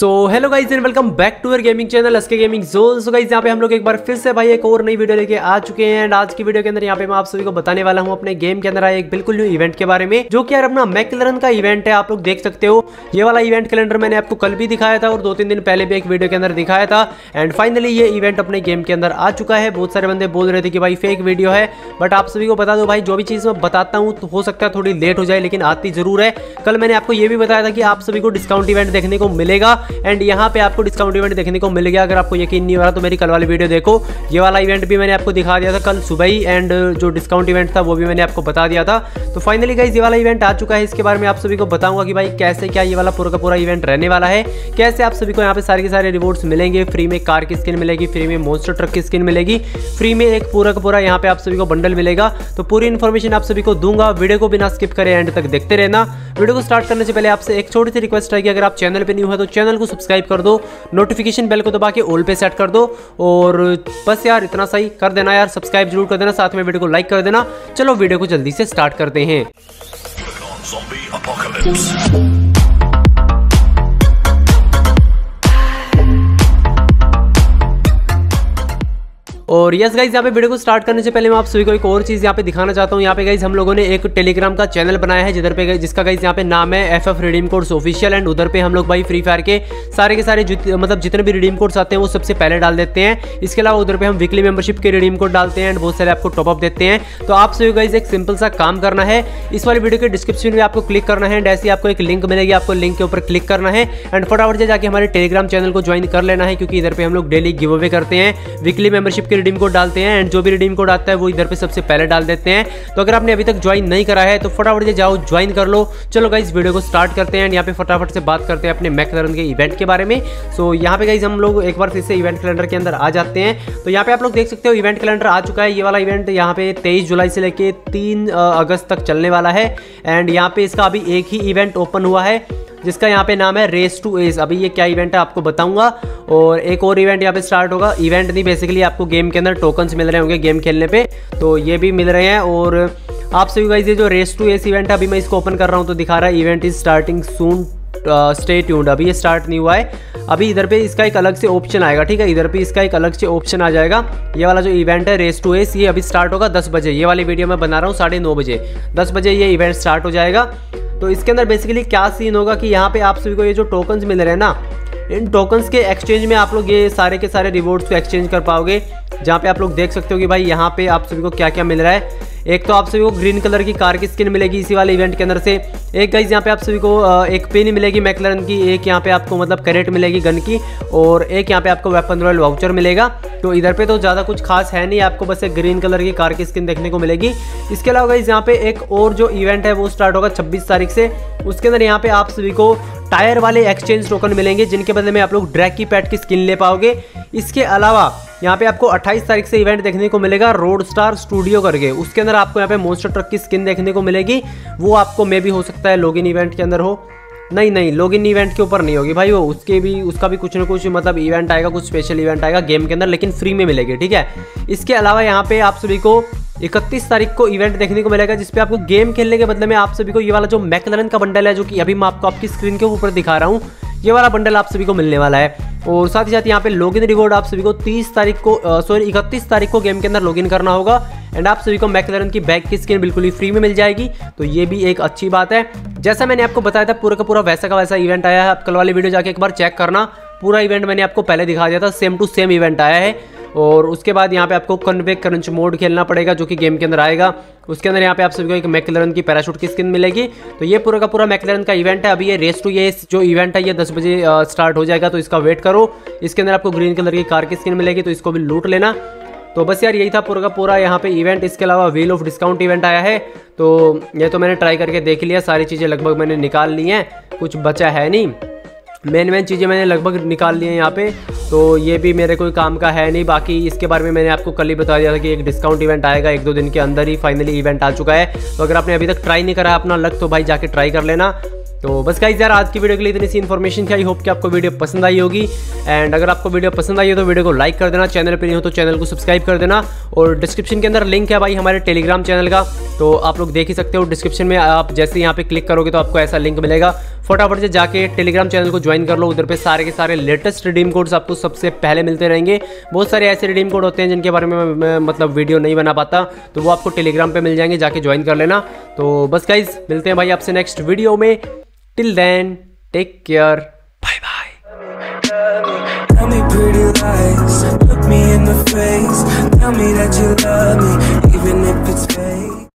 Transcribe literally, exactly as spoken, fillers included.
So hello guys and welcome back to our gaming channel SK gaming zone. So guys यहाँ पे हम लोग एक बार फिर से भाई एक और नई वीडियो लेके आ चुके हैं। एंड आज की वीडियो के अंदर यहाँ पे मैं आप सभी को बताने वाला हूँ अपने गेम के अंदर आए एक बिल्कुल न्यू इवेंट के बारे में, जो कि यार अपना मैकलरन का इवेंट है। आप लोग देख सकते हो ये वाला इवेंट कैलेंडर मैंने आपको कल भी दिखाया था और दो तीन दिन पहले भी एक वीडियो के अंदर दिखाया था। एंड फाइनली ये इवेंट अपने गेम के अंदर आ चुका है। बहुत सारे बंदे बोल रहे थे कि भाई फेक वीडियो है, बट आप सभी को बता दो भाई जो भी चीज़ मैं बताता हूँ तो हो सकता है थोड़ी लेट हो जाए, लेकिन आती जरूर है। कल मैंने आपको ये भी बताया था कि आप सभी को डिस्काउंट इवेंट देखने को मिलेगा एंड यहाँ पे आपको डिस्काउंट इवेंट देखने को मिल गया। अगर आपको यकीन नहीं हो रहा तो मेरी कल वाली वीडियो देखो, ये वाला इवेंट भी मैंने आपको दिखा दिया था कल सुबह ही। एंड जो डिस्काउंट इवेंट था वो भी मैंने आपको बता दिया था। तो फाइनली गाइस ये वाला इवेंट आ चुका है। इसके बारे में आप सभी को बताऊंगा कि भाई कैसे क्या ये वाला पूरा का पूरा इवेंट रहने वाला है, कैसे आप सभी को यहाँ पे सारे के सारे रिवॉर्ड्स मिलेंगे। फ्री में कार की स्किन मिलेगी, फ्री में मॉन्स्टर ट्रक की स्किन मिलेगी, फ्री में एक पूरा का पूरा यहाँ पे आप सभी को बंडल मिलेगा। तो पूरी इन्फॉर्मेशन आप सभी को दूंगा। वीडियो को बिना स्किप करे एंड तक देखते रहना। वीडियो को स्टार्ट करने से पहले आपसे एक छोटी सी रिक्वेस्ट है कि अगर आप चैनल पे न्यू है तो चैनल को सब्सक्राइब कर दो, नोटिफिकेशन बेल को दबा के ऑल पे सेट कर दो और बस यार इतना सही कर देना यार, सब्सक्राइब जरूर कर देना, साथ में वीडियो को लाइक कर देना। चलो वीडियो को जल्दी से स्टार्ट करते हैं। और यस गाइज यहाँ पे वीडियो को स्टार्ट करने से पहले मैं आप सभी को एक और चीज़ यहाँ पे दिखाना चाहता हूँ। यहाँ पे गाइज हम लोगों ने एक टेलीग्राम का चैनल बनाया है जिधर पे जिसका गाइज यहाँ पे नाम है F F redeem codes official. And उधर पे हम लोग भाई फ्री फायर के सारे के सारे मतलब जितने भी रिडीम कोड्स आते हैं वो सबसे पहले डाल देते हैं। इसके अलावा उधर पे हम वीकली मेंबरशिप के रिडीम कोड डालते हैं एंड बहुत सारे आपको टॉपअप देते हैं। तो आप सभी गाइज एक सिंपल सा काम करना है, इस वाली वीडियो के डिस्क्रिप्शन में आपको क्लिक करना है एंड ऐसे आपको एक लिंक मिलेगी, आपको लिंक के ऊपर क्लिक करना है एंड फटाफट से जाके हमारे टेलीग्राम चैनल को ज्वाइन कर लेना है, क्योंकि इधर पे हम लोग डेली गिव अवे करते हैं, वीकली मेंबरशिप के रिडीम कोड डालते हैं। जो भी रिडीम कोड आता है वो इधर पे सबसे पहले डाल देते हैं। तो अगर आपने अभी तक ज्वाइन नहीं करा है तो फटाफट से जाओ ज्वाइन कर लो। चलो गाइस वीडियो को स्टार्ट करते हैं। यहाँ पे फटाफट से बात करते हैं अपने मैकलरन के इवेंट के बारे में। सो यहाँ पे गाइस हम लोग एक बार फिर से इवेंट कैलेंडर के अंदर आ जाते हैं। तो यहाँ पे आप लोग देख सकते हो इवेंट कैलेंडर आ चुका है। ये वाला इवेंट यहाँ पे तेईस जुलाई से लेके तीन अगस्त तक चलने वाला है। एंड यहाँ पे इसका अभी एक ही इवेंट ओपन हुआ है जिसका यहाँ पे नाम है रेस टू एस। अभी ये क्या इवेंट है आपको बताऊंगा। और एक और इवेंट यहाँ पे स्टार्ट होगा, इवेंट नहीं बेसिकली आपको गेम के अंदर टोकन्स मिल रहे होंगे गेम खेलने पे, तो ये भी मिल रहे हैं। और आप सभी गाइस ये जो रेस टू एस इवेंट है अभी मैं इसको ओपन कर रहा हूँ तो दिखा रहा है event is starting soon, stay tuned. अभी ये स्टार्ट नहीं हुआ है, अभी इधर पे इसका एक अलग से ऑप्शन आएगा। ठीक है, इधर पे इसका एक अलग से ऑप्शन आ जाएगा। ये वाला जो इवेंट है रेस टू एस ये अभी स्टार्ट होगा दस बजे। ये वाली वीडियो मैं बना रहा हूँ साढ़े नौ बजे, दस बजे ये इवेंट स्टार्ट हो जाएगा। तो इसके अंदर बेसिकली क्या सीन होगा कि यहाँ पे आप सभी को ये जो टोकन्स मिल रहे हैं ना, इन टोकन्स के एक्सचेंज में आप लोग ये सारे के सारे रिवॉर्ड्स को एक्सचेंज कर पाओगे। जहाँ पे आप लोग देख सकते हो कि भाई यहाँ पे आप सभी को क्या क्या मिल रहा है। एक तो आप सभी को ग्रीन कलर की कार की स्किन मिलेगी इसी वाले इवेंट के अंदर से। एक गाइस यहाँ पे आप सभी को एक पिन मिलेगी मैकलरन की, एक यहाँ पे आपको मतलब कैरेट मिलेगी गन की, और एक यहाँ पे आपको वेपन रॉयल वाउचर मिलेगा। तो इधर पे तो ज़्यादा कुछ खास है नहीं, आपको बस एक ग्रीन कलर की कार की स्किन देखने को मिलेगी। इसके अलावा गाइस यहाँ पे एक और जो इवेंट है वो स्टार्ट होगा छब्बीस तारीख से। उसके अंदर यहाँ पे आप सभी को टायर वाले एक्सचेंज टोकन मिलेंगे जिनके बदले में आप लोग ड्रैग की पैट की स्किन ले पाओगे। इसके अलावा यहाँ पे आपको अट्ठाईस तारीख से इवेंट देखने को मिलेगा रोड स्टार स्टूडियो करके। उसके अंदर आपको यहाँ पे मॉन्स्टर ट्रक की स्किन देखने को मिलेगी। वो आपको मे भी हो सकता है लॉगिन इवेंट के अंदर हो, नहीं नहीं लॉगिन इवेंट के ऊपर नहीं होगी भाई, वो उसके भी उसका भी कुछ ना कुछ मतलब इवेंट आएगा, कुछ स्पेशल इवेंट आएगा गेम के अंदर, लेकिन फ्री में मिलेगी। ठीक है, इसके अलावा यहाँ पे आप सभी को इकतीस तारीख को इवेंट देखने को मिलेगा जिसपे आपको गेम खेलने के बदले में आप सभी को ये वाला जो मैकलरन का बंडल है, जो कि अभी मैं आपको आपकी स्क्रीन के ऊपर दिखा रहा हूँ, ये वाला बंडल आप सभी को मिलने वाला है। और साथ ही साथ यहाँ पे लॉगिन रिवॉर्ड आप सभी को तीस तारीख को सॉरी इकतीस तारीख को गेम के अंदर लॉगिन करना होगा एंड आप सभी को मैकलरन की बैग की स्किन बिल्कुल ही फ्री में मिल जाएगी। तो ये भी एक अच्छी बात है। जैसा मैंने आपको बताया था पूरा का पूरा वैसा का वैसा इवेंट आया है। आप कल वाली वीडियो जाके एक बार चेक करना, पूरा इवेंट मैंने आपको पहले दिखा दिया था, सेम टू सेम इवेंट आया है। और उसके बाद यहाँ पे आपको कन्वे क्रंच मोड खेलना पड़ेगा जो कि गेम के अंदर आएगा। उसके अंदर यहाँ पे आप सभी को एक मैकलरन की पैराशूट की स्किन मिलेगी। तो ये पूरा का पूरा मैकलरन का इवेंट है। अभी ये रेस टू ये जो इवेंट है ये दस बजे स्टार्ट हो जाएगा, तो इसका वेट करो। इसके अंदर आपको ग्रीन कलर की कार की स्किन मिलेगी, तो इसको भी लूट लेना। तो बस यार यही था पूरा का पूरा यहाँ पे इवेंट। इसके अलावा व्हील ऑफ डिस्काउंट इवेंट आया है, तो ये तो मैंने ट्राई करके देख लिया, सारी चीज़ें लगभग मैंने निकाल ली हैं, कुछ बचा है नहीं, मेन मेन चीज़ें मैंने लगभग निकाल ली हैं यहाँ पे। तो ये भी मेरे कोई काम का है नहीं। बाकी इसके बारे में मैंने आपको कल ही बता दिया था कि एक डिस्काउंट इवेंट आएगा, एक दो दिन के अंदर ही फाइनली इवेंट आ चुका है। तो अगर आपने अभी तक ट्राई नहीं करा अपना लक, तो भाई जाके ट्राई कर लेना। तो बस गाइस यार आज की वीडियो के लिए इतनी सी इन्फॉर्मेशन थी। आई होप कि आपको वीडियो पसंद आई होगी। एंड अगर आपको वीडियो पसंद आई हो तो वीडियो को लाइक कर देना, चैनल पे नहीं हो तो चैनल को सब्सक्राइब कर देना। और डिस्क्रिप्शन के अंदर लिंक है भाई हमारे टेलीग्राम चैनल का, तो आप लोग देख ही सकते हो। डिस्क्रिप्शन में आप जैसे यहाँ पे क्लिक करोगे तो आपको ऐसा लिंक मिलेगा, फटाफट से जाके टेलीग्राम चैनल को ज्वाइन कर लो। उधर पे सारे के सारे लेटेस्ट रिडीम कोड्स आपको सबसे पहले मिलते रहेंगे। बहुत सारे ऐसे रिडीम कोड होते हैं जिनके बारे में मैं, मैं मतलब वीडियो नहीं बना पाता, तो वो आपको टेलीग्राम पे मिल जाएंगे, जाके ज्वाइन कर लेना। तो बस गाइज मिलते हैं भाई आपसे नेक्स्ट वीडियो में। Till then take care, bye bye. Tell me pretty lies, look me in the face, tell me that you love me, even if it's